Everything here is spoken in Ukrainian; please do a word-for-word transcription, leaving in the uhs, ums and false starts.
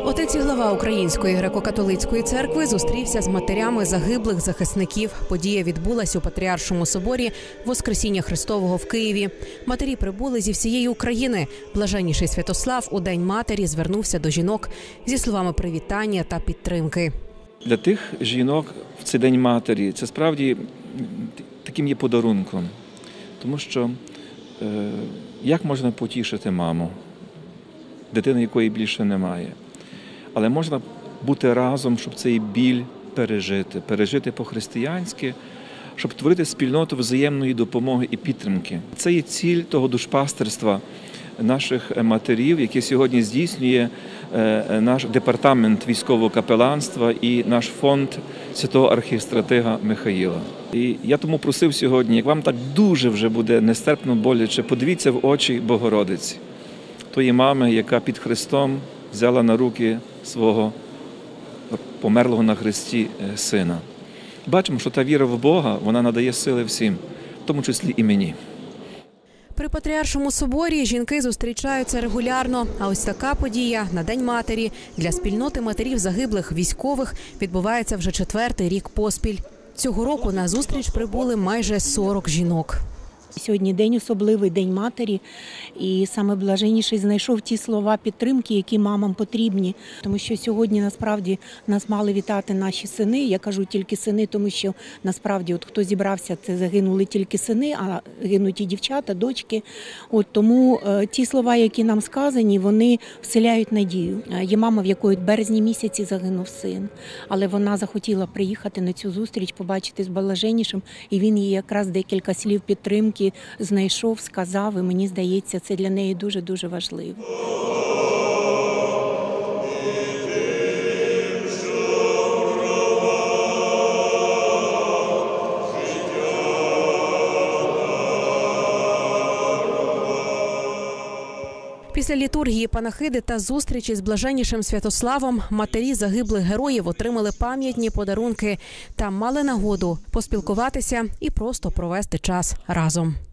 Отець і глава Української греко-католицької церкви зустрівся з матерями загиблих захисників. Подія відбулась у Патріаршому соборі Воскресіння Христового в Києві. Матері прибули зі всієї України. Блаженніший Святослав у День матері звернувся до жінок зі словами привітання та підтримки. Для тих жінок в цей День матері це справді таким є подарунком. Тому що е, як можна потішити маму, дитину якої більше немає? Але можна бути разом, щоб цей біль пережити, пережити по-християнськи, щоб творити спільноту взаємної допомоги і підтримки. Це є ціль того душпастерства наших матерів, яке сьогодні здійснює наш департамент військового капеланства і наш фонд святого архістратига Михаїла. І я тому просив сьогодні, як вам так дуже вже буде нестерпно боляче, подивіться в очі Богородиці, тої мами, яка під Христом взяла на руки свого померлого на хресті сина. Бачимо, що та віра в Бога, вона надає сили всім, в тому числі і мені. При Патріаршому соборі жінки зустрічаються регулярно, а ось така подія на День матері для спільноти матерів загиблих військових відбувається вже четвертий рік поспіль. Цього року на зустріч прибули майже сорок жінок. Сьогодні день особливий, День матері, і саме блаженніший знайшов ті слова підтримки, які мамам потрібні. Тому що сьогодні насправді нас мали вітати наші сини, я кажу тільки сини, тому що насправді от хто зібрався, це загинули тільки сини, а гинуть і дівчата, дочки. От тому е, ті слова, які нам сказані, вони вселяють надію. Є мама, в якої в березні місяці загинув син, але вона захотіла приїхати на цю зустріч, побачити з блаженнішим, і він їй якраз декілька слів підтримки знайшов, сказав, і мені здається, це для неї дуже-дуже важливо. Після літургії панахиди та зустрічі з блаженнішим Святославом матері загиблих героїв отримали пам'ятні подарунки та мали нагоду поспілкуватися і просто провести час разом.